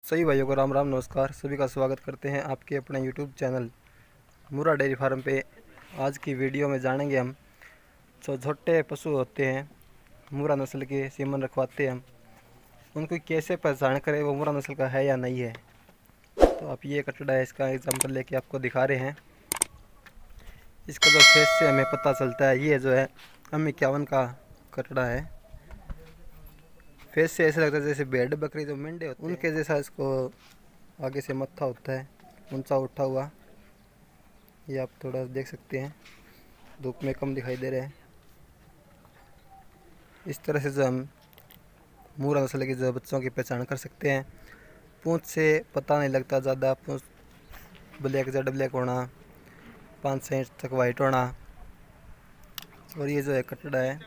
सभी भाइयों को राम राम नमस्कार। सभी का स्वागत करते हैं आपके अपने YouTube channel Murrah dairy farm पे। आज की वीडियो में जानेंगे हम जो छोटे पशु होते हैं मुरा नस्ल के सीमन रखवाते हैं हम उनको कैसे पहचान करें वो मुरा नस्ल का है या नहीं है। तो आप ये कटड़ा है, इसका एग्जांपल लेके आपको दिखा रहे हैं। इसका जो फेस से हमें पता चलता है, ये जो है M51 का कटड़ा है। फेस से ऐसा लगता है जैसे भेड़ बकरी जो मेंढे होते हैं उनके जैसा इसको आगे से मत्था होता है, ऊंचा उठा हुआ। ये आप थोड़ा देख सकते हैं, धूप में कम दिखाई दे रहे हैं। इस तरह से जो हम मुरा नस्ल के जो बच्चों की पहचान कर सकते हैं। पूंछ से पता नहीं लगता ज़्यादा, पूंछ ब्लैक जेड ब्लैक होना, 5-6 इंच तक वाइट होना। और ये जो है कटड़ा है,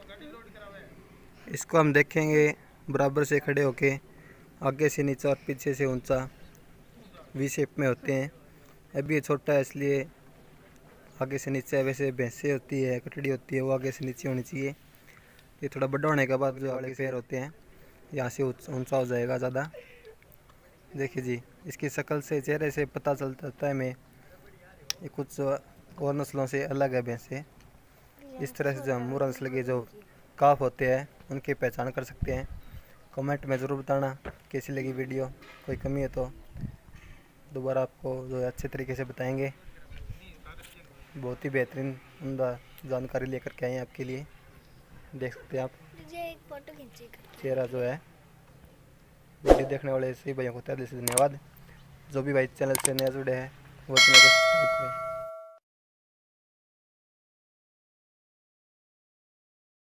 इसको हम देखेंगे बराबर से खड़े होके, आगे से नीचा और पीछे से ऊंचा वी शेप में होते हैं। अभी ये छोटा है इसलिए आगे से नीचे है। वैसे भैंसे होती है, कटड़ी होती है, वो आगे से नीचे होनी चाहिए। ये थोड़ा बड़ा होने के बाद जो आगे पैर होते हैं यहाँ से ऊंचा हो जाएगा ज़्यादा। देखिए जी, इसकी शक्ल से, चेहरे से पता चलता है हमें ये कुछ और नस्लों से अलग है भैंसे। इस तरह से जो हम मुरा नस्ल के जो काफ होते हैं उनकी पहचान कर सकते हैं। कमेंट में ज़रूर बताना कैसी लगी वीडियो। कोई कमी है तो दोबारा आपको जो है अच्छे तरीके से बताएंगे। बहुत ही बेहतरीन उम्दा जानकारी लेकर के आए हैं आपके लिए। देख सकते हैं आप, मुझे एक फोटो खींची। चेहरा जो है। वीडियो देखने वाले सभी भाइयों को तहे दिल से धन्यवाद। जो भी भाई चैनल से नया जुड़े हैं वो चैनल को सब्सक्राइब करें।